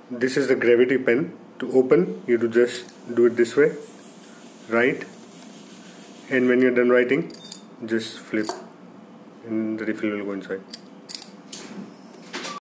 This is the gravity pen. To open, you do just do it this way, write, and when you're done writing, just flip and the refill will go inside.